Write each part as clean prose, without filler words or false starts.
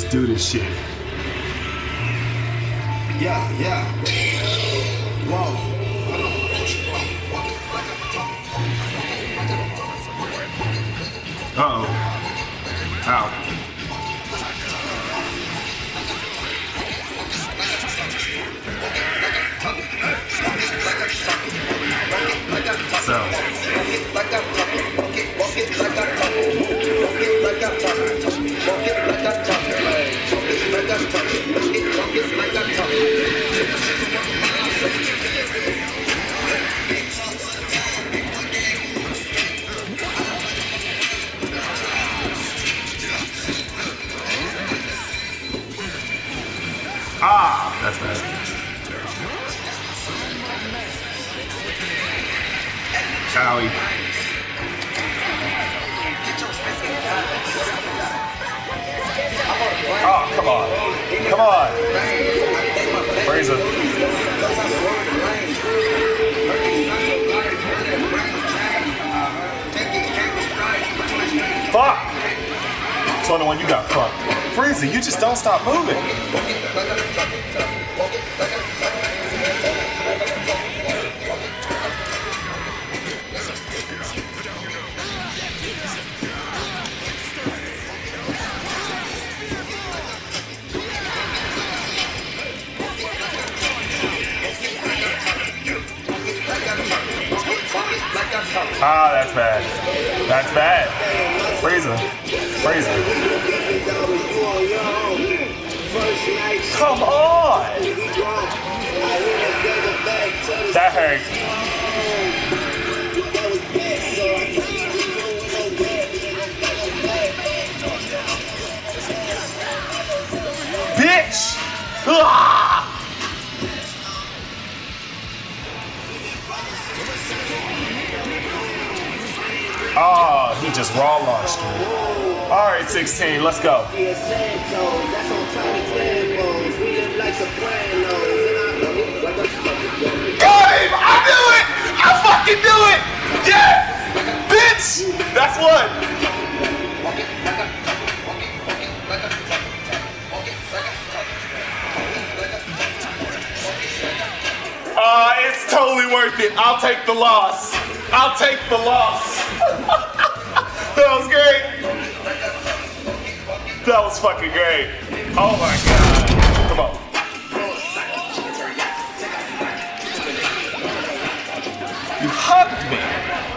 Let's do this shit. Yeah. Whoa. Uh-oh. Ow. So. Ah, that's bad. Owie. Oh, come on. Come on. Frieza. Fuck! It's on the one you got fucked. Frieza, you just don't stop moving. Ah, that's bad. That's bad. Frieza. Come on! That hurt. Bitch! Ah! Oh, he just raw launched me. All right, 16, let's go. Got him! I knew it! I fucking knew it! Yeah! Bitch! That's one. It's totally worth it. I'll take the loss. I'll take the loss. That was great. That was fucking great. Oh my god. Come on. You hugged me.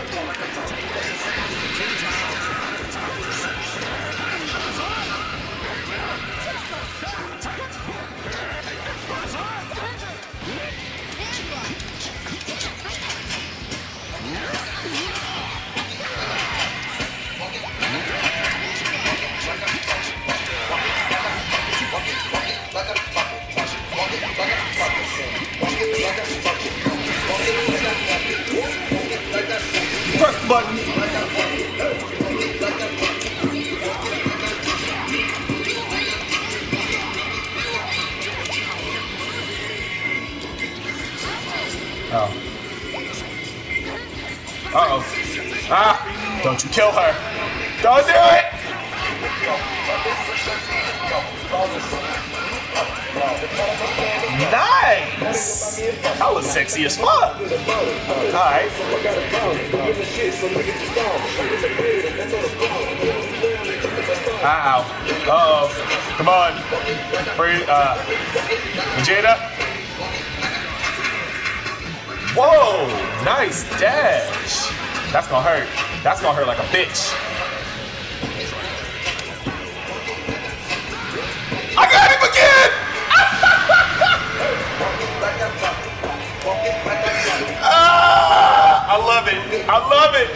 Press the button. Oh. Uh-oh. Ah! Don't you kill her. Don't do it! Nice! That was sexy as fuck. Alright. Ow. Uh-oh. Come on. Vegeta. Whoa! Nice dash. That's gonna hurt. That's gonna hurt like a bitch. I got him again! Ah, I love it. I love it.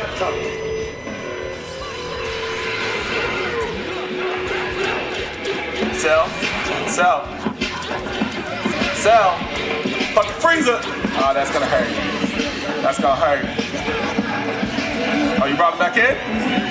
Cell. Fucking Frieza. Oh, that's gonna hurt. That's gonna hurt. Oh, you brought him back in?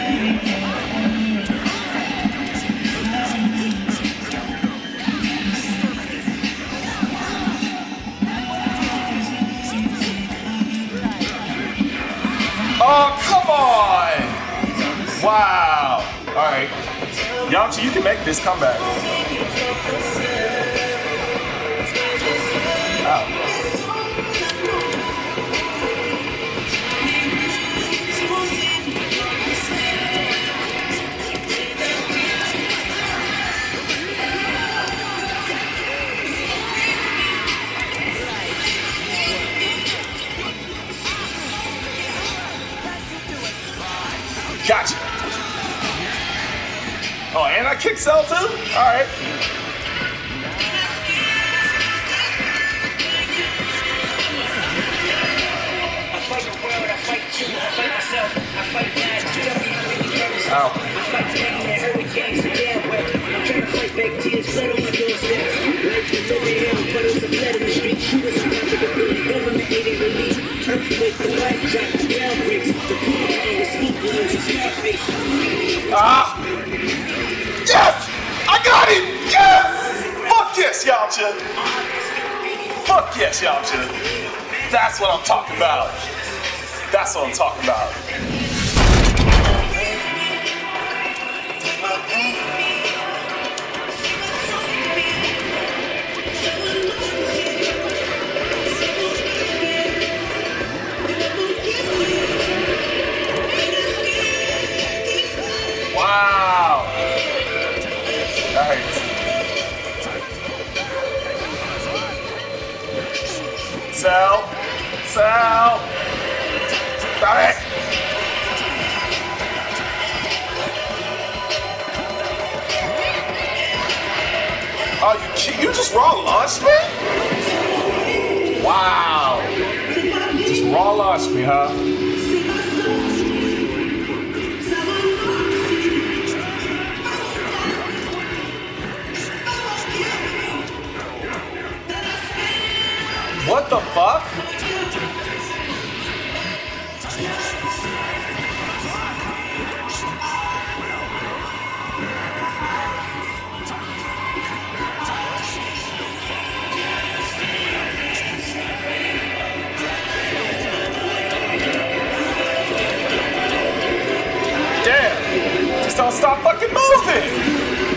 Oh, come on! Wow. All right. Yamcha, you can make this comeback. Gotcha. Oh, and I kick Cell too? Alright. Ah! Yes! I got him! Yes! Fuck yes, Yamcha! Fuck yes, Yamcha! That's what I'm talking about. That's what I'm talking about. Wow! That hurts. Cell! Cell! Stop it! Oh, you just raw launched me? Wow! Just raw launched me, huh? What the fuck? Damn! Just don't stop fucking moving!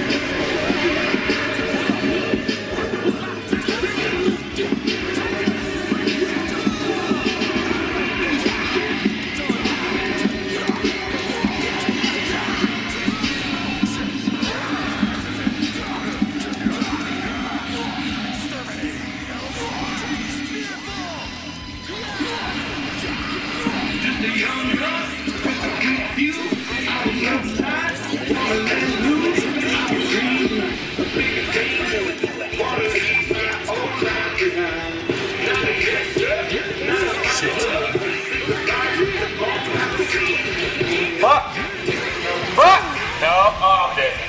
Fuck! Fuck! No, oh, I'm dead.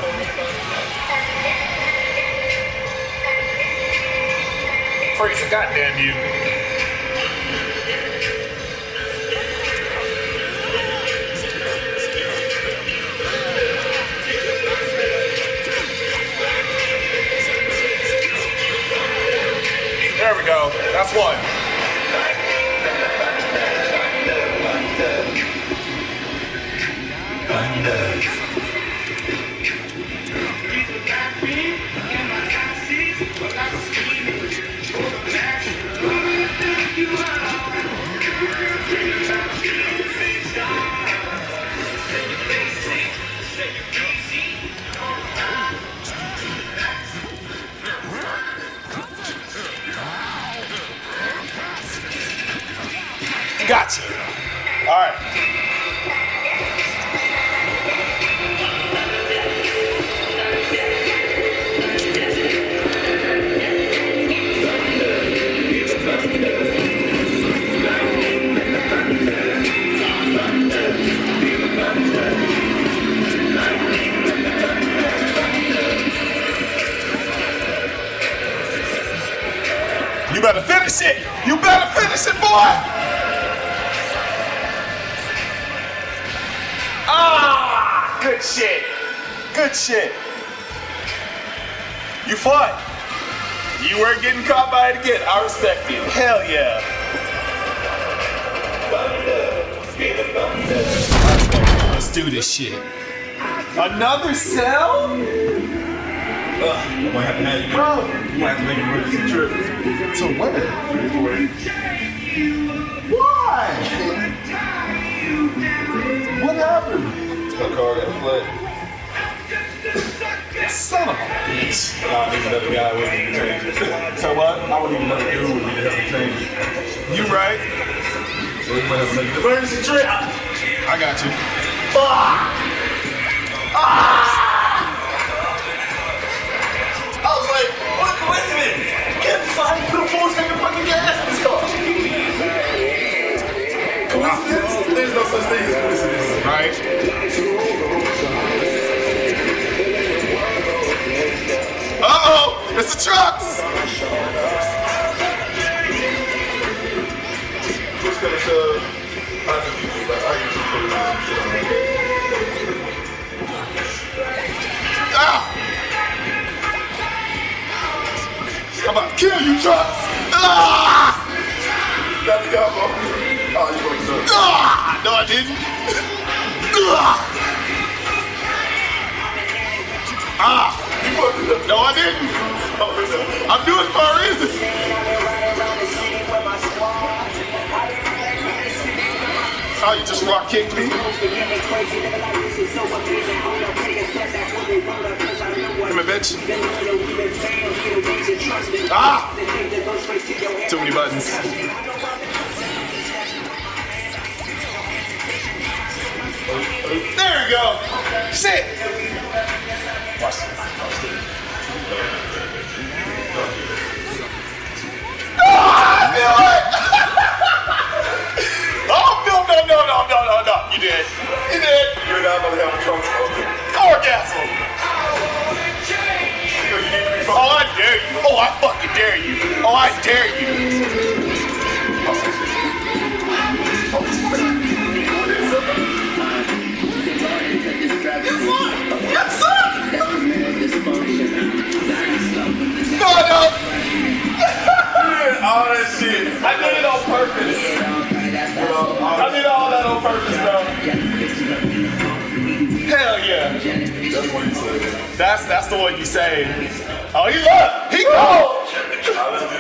Frieza, goddamn you. There we go. That's one. Gotcha. All right. You better finish it. You better finish it, boy. Ah, good shit. Good shit. You fought. You weren't getting caught by it again. I respect it. Hell yeah. Let's do this shit. Another Cell? I might have to have you. Bro. You might have to make an emergency trip. To where? Why? What happened? My car got flat. Son of a bitch. Nah, I need another guy with me to change it. So what? I would need another dude with me to help me change it. You right. So we might have to make an emergency trip. I got you. I was like, what a coincidence! Get behind, put a full tank of fucking gas in this car. Coincidence? There's no such thing as coincidence. Right. Uh-oh! It's the trucks! Just gonna show how to do it. I usually put it on shit on it. Ah! I'm about to kill you, trucks! Ah! Got the combo. Oh, you fucked up. Ah! No, I didn't. Ah! Ah! You fucked up. No, I didn't. Oh, I'm doing it for a reason. Oh, you just rock kicked me? Come here, bitch. Ah! Too many buttons. There we go. Shit. Watch this. Ah, I feel it. Oh, no. You did. you're not gonna have a trunk. Orgasm. Oh, I dare you. Oh, I fucking dare you. Oh, I dare you. Yes, sir. No. All that shit. I did it on purpose. I did all that on purpose, though. Hell yeah. That's what he said. That's the one you say. Oh, he left. He go. Let's do